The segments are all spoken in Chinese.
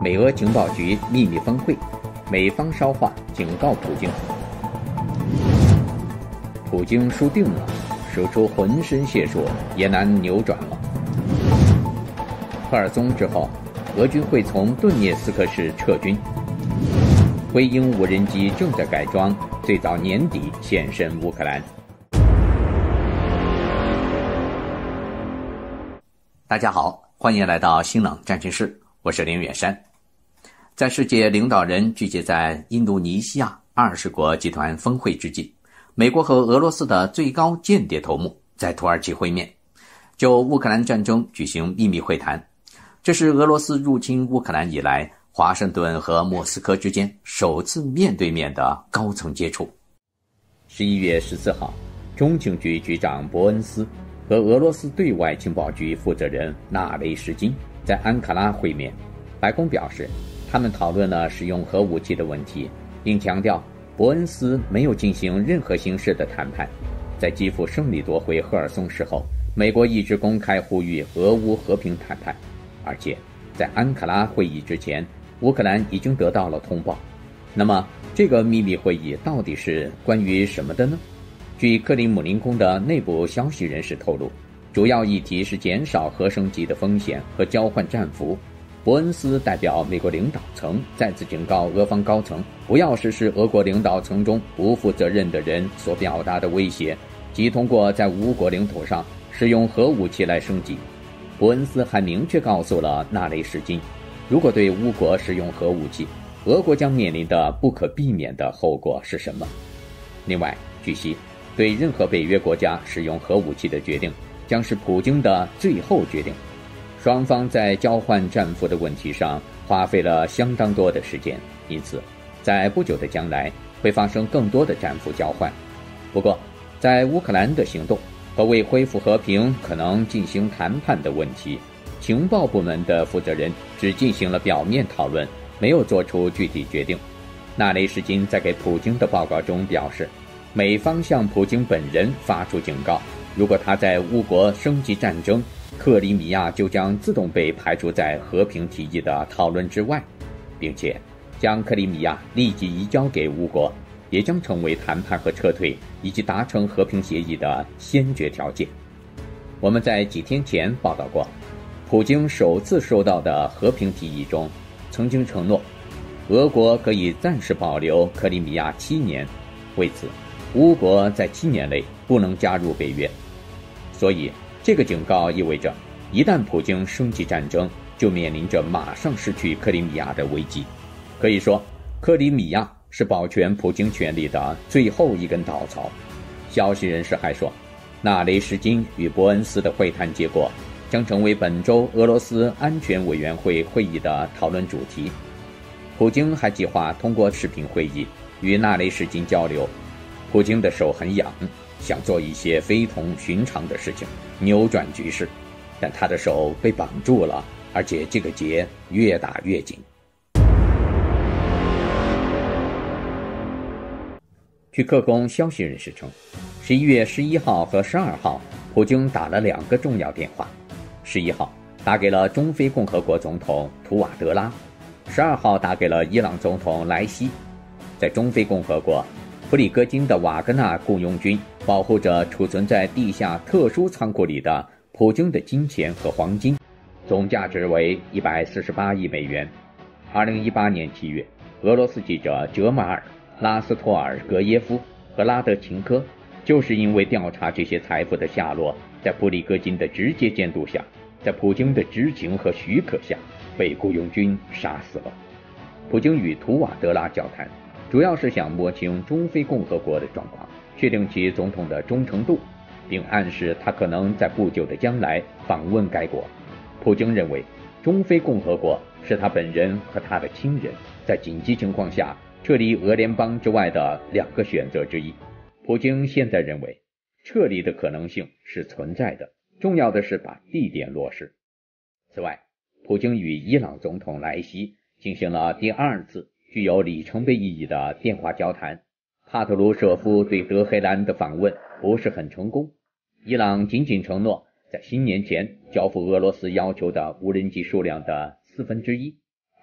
美俄情报局秘密峰会，美方捎话警告普京。普京输定了，使出浑身解数也难扭转了。赫尔松之后，俄军会从顿涅斯克市撤军。灰鹰无人机正在改装，最早年底现身乌克兰。大家好，欢迎来到新浪战情室，我是林远山。在世界领导人聚集在印度尼西亚20国集团峰会之际，美国和俄罗斯的最高间谍头目在土耳其会面，就乌克兰战争举行秘密会谈。这是俄罗斯入侵乌克兰以来，华盛顿和莫斯科之间首次面对面的高层接触。11月14号，中情局局长伯恩斯和俄罗斯对外情报局负责人纳雷什金在安卡拉会面。白宫表示，他们讨论了使用核武器的问题，并强调伯恩斯没有进行任何形式的谈判。在基辅胜利夺回赫尔松市后，美国一直公开呼吁俄乌和平谈判，而且在安卡拉会议之前，乌克兰已经得到了通报。那么这个秘密会议到底是关于什么的呢？据克里姆林宫的内部消息人士透露，主要议题是减少核升级的风险和交换战俘。伯恩斯代表美国领导层再次警告俄方高层，不要实施俄国领导层中不负责任的人所表达的威胁，即通过在乌国领土上使用核武器来升级。伯恩斯还明确告诉了纳雷什金，如果对乌国使用核武器，俄国将面临的不可避免的后果是什么。另外，据悉，对任何北约国家使用核武器的决定将是普京的最后决定。双方在交换战俘的问题上花费了相当多的时间，因此在不久的将来会发生更多的战俘交换。不过，在乌克兰的行动和为恢复和平可能进行谈判的问题，情报部门的负责人只进行了表面讨论，没有做出具体决定。纳雷什金在给普京的报告中表示，美方向普京本人发出警告，如果他在乌国升级战争，克里米亚就将自动被排除在和平提议的讨论之外，并且将克里米亚立即移交给乌国，也将成为谈判和撤退以及达成和平协议的先决条件。我们在几天前报道过，普京首次收到的和平提议中曾经承诺，俄国可以暂时保留克里米亚7年，为此乌国在7年内不能加入北约。所以这个警告意味着，一旦普京升级战争，就面临着马上失去克里米亚的危机。可以说，克里米亚是保全普京权力的最后一根稻草。消息人士还说，纳雷什金与伯恩斯的会谈结果将成为本周俄罗斯安全委员会会议的讨论主题。普京还计划通过视频会议与纳雷什金交流。普京的手很痒，想做一些非同寻常的事情，扭转局势，但他的手被绑住了，而且这个结越打越紧。据克宫消息人士称，11月11号和12号，普京打了2个重要电话。11号打给了中非共和国总统图瓦德拉，12号打给了伊朗总统莱西。在中非共和国，普里戈金的瓦格纳雇佣军保护着储存在地下特殊仓库里的普京的金钱和黄金，总价值为148亿美元。2018年7月，俄罗斯记者哲马尔、拉斯托尔格耶夫和拉德琴科就是因为调查这些财富的下落，在普里戈金的直接监督下，在普京的知情和许可下，被雇佣军杀死了。普京与图瓦德拉交谈，主要是想摸清中非共和国的状况，确定其总统的忠诚度，并暗示他可能在不久的将来访问该国。普京认为，中非共和国是他本人和他的亲人在紧急情况下撤离俄联邦之外的2个选择之一。普京现在认为，撤离的可能性是存在的，重要的是把地点落实。此外，普京与伊朗总统莱西进行了第2次具有里程碑意义的电话交谈。帕特鲁舍夫对德黑兰的访问不是很成功，伊朗仅仅承诺在新年前交付俄罗斯要求的无人机数量的1/4，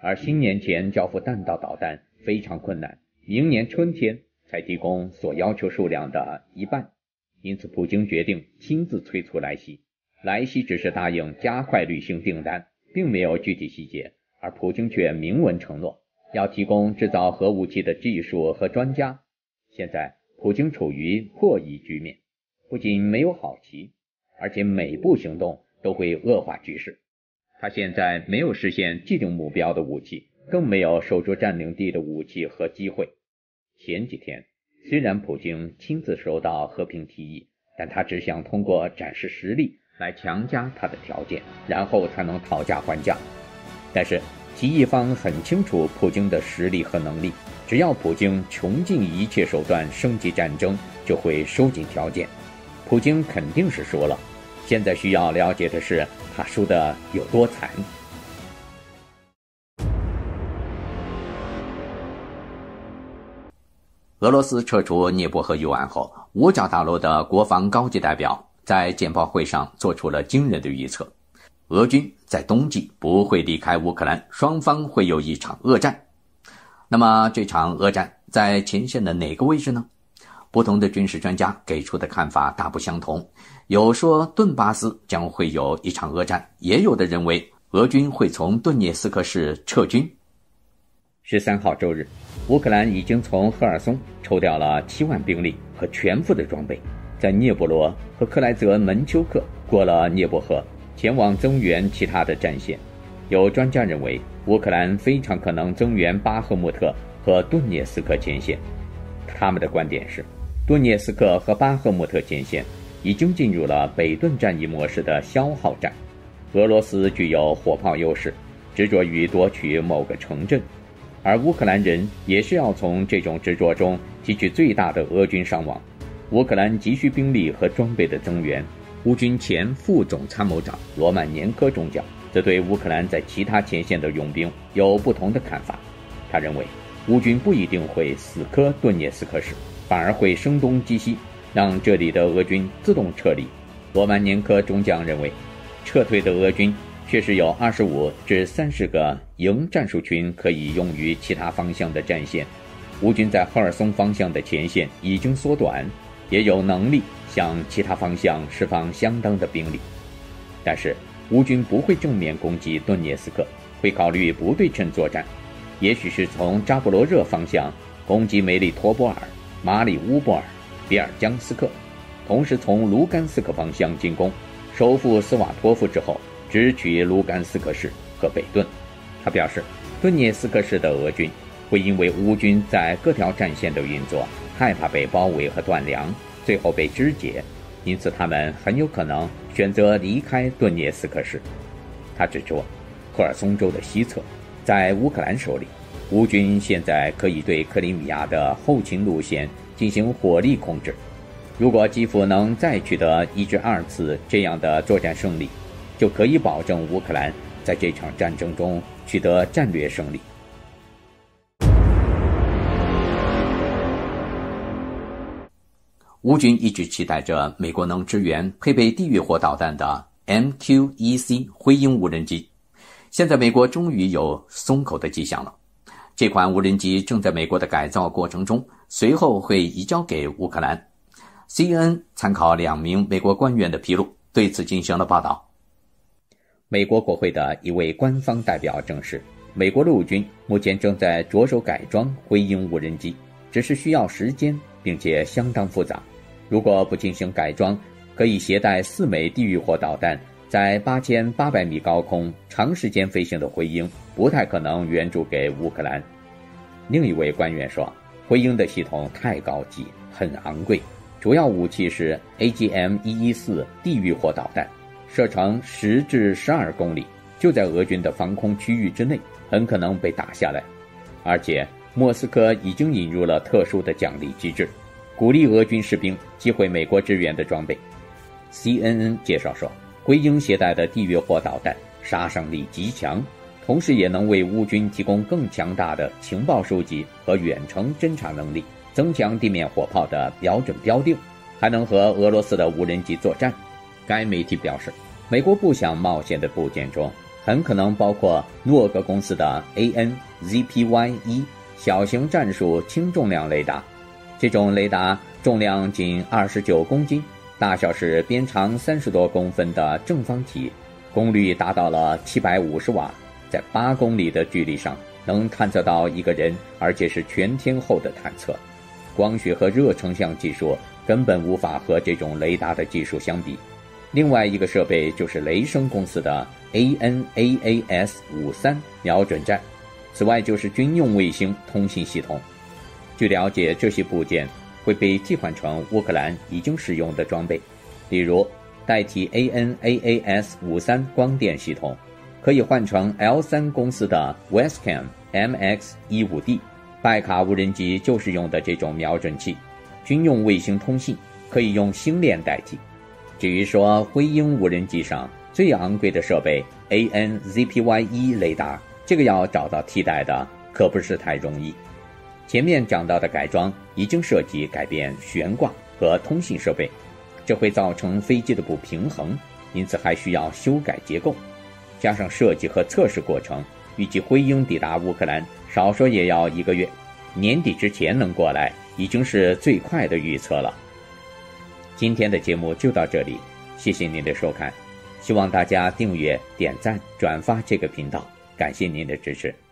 而新年前交付弹道导弹非常困难，明年春天才提供所要求数量的一半。因此普京决定亲自催促莱西，莱西只是答应加快履行订单，并没有具体细节，而普京却明文承诺要提供制造核武器的技术和专家。现在普京处于破译局面，不仅没有好棋，而且每步行动都会恶化局势。他现在没有实现既定目标的武器，更没有守住占领地的武器和机会。前几天虽然普京亲自收到和平提议，但他只想通过展示实力来强加他的条件，然后才能讨价还价。但是提议方很清楚普京的实力和能力，只要普京穷尽一切手段升级战争，就会收紧条件。普京肯定是输了，现在需要了解的是他输得有多惨。俄罗斯撤出涅伯河右岸后，五角大楼的国防高级代表在简报会上做出了惊人的预测：俄军在冬季不会离开乌克兰，双方会有一场恶战。那么这场恶战在前线的哪个位置呢？不同的军事专家给出的看法大不相同，有说顿巴斯将会有一场恶战，也有的认为俄军会从顿涅斯克市撤军。13号周日，乌克兰已经从赫尔松抽调了7万兵力和全副的装备，在涅伯罗和克莱泽门丘克过了涅伯河，前往增援其他的战线。有专家认为，乌克兰非常可能增援巴赫穆特和顿涅斯克前线。他们的观点是，顿涅斯克和巴赫穆特前线已经进入了北顿战役模式的消耗战。俄罗斯具有火炮优势，执着于夺取某个城镇，而乌克兰人也是要从这种执着中提取最大的俄军伤亡。乌克兰急需兵力和装备的增援。乌军前副总参谋长罗曼年科中将则对乌克兰在其他前线的用兵有不同的看法。他认为乌军不一定会死磕顿涅斯克市，反而会声东击西，让这里的俄军自动撤离。罗曼年科中将认为，撤退的俄军确实有25至30个营战术群可以用于其他方向的战线。乌军在赫尔松方向的前线已经缩短，也有能力向其他方向释放相当的兵力。但是乌军不会正面攻击顿涅斯克，会考虑不对称作战，也许是从扎波罗热方向攻击梅里托波尔、马里乌波尔、别尔江斯克，同时从卢甘斯克方向进攻，收复斯瓦托夫之后直取卢甘斯克市和北顿。他表示，顿涅斯克市的俄军会因为乌军在各条战线的运作，害怕被包围和断粮，最后被肢解，因此他们很有可能选择离开顿涅斯克市。他指出，赫尔松州的西侧在乌克兰手里，乌军现在可以对克里米亚的后勤路线进行火力控制。如果基辅能再取得1至2次这样的作战胜利，就可以保证乌克兰在这场战争中取得战略胜利。乌军一直期待着美国能支援配备地狱火导弹的 MQ-1C 灰鹰无人机，现在美国终于有松口的迹象了。这款无人机正在美国的改造过程中，随后会移交给乌克兰。CNN 参考2名美国官员的披露，对此进行了报道。美国国会的一位官方代表证实，美国陆军目前正在着手改装灰鹰无人机，只是需要时间，并且相当复杂。如果不进行改装，可以携带4枚地狱火导弹，在8800米高空长时间飞行的灰鹰不太可能援助给乌克兰。另一位官员说，灰鹰的系统太高级，很昂贵，主要武器是 AGM-114 地狱火导弹，射程10至12公里，就在俄军的防空区域之内，很可能被打下来。而且莫斯科已经引入了特殊的奖励机制，鼓励俄军士兵击毁美国支援的装备。CNN 介绍说，灰鹰携带的地狱火导弹杀伤力极强，同时也能为乌军提供更强大的情报收集和远程侦察能力，增强地面火炮的标准标定，还能和俄罗斯的无人机作战。该媒体表示，美国不想冒险的部件中很可能包括诺格公司的 AN-ZPY-1 小型战术轻重量雷达。这种雷达重量仅29公斤，大小是边长30多公分的正方体，功率达到了750瓦，在8公里的距离上能探测到一个人，而且是全天候的探测。光学和热成像技术根本无法和这种雷达的技术相比。另外一个设备就是雷声公司的 ANAAS-53 瞄准站，此外就是军用卫星通信系统。据了解，这些部件会被替换成乌克兰已经使用的装备，例如代替 ANAAS-53 光电系统，可以换成 L3 公司的 Westcam MX-15D。拜卡无人机就是用的这种瞄准器，军用卫星通信可以用星链代替。至于说辉鹰无人机上最昂贵的设备 AN-ZPY-1 雷达，这个要找到替代的可不是太容易。前面讲到的改装已经涉及改变悬挂和通信设备，这会造成飞机的不平衡，因此还需要修改结构，加上设计和测试过程，预计辉鹰抵达乌克兰少说也要1个月，年底之前能过来已经是最快的预测了。今天的节目就到这里，谢谢您的收看，希望大家订阅、点赞、转发这个频道，感谢您的支持。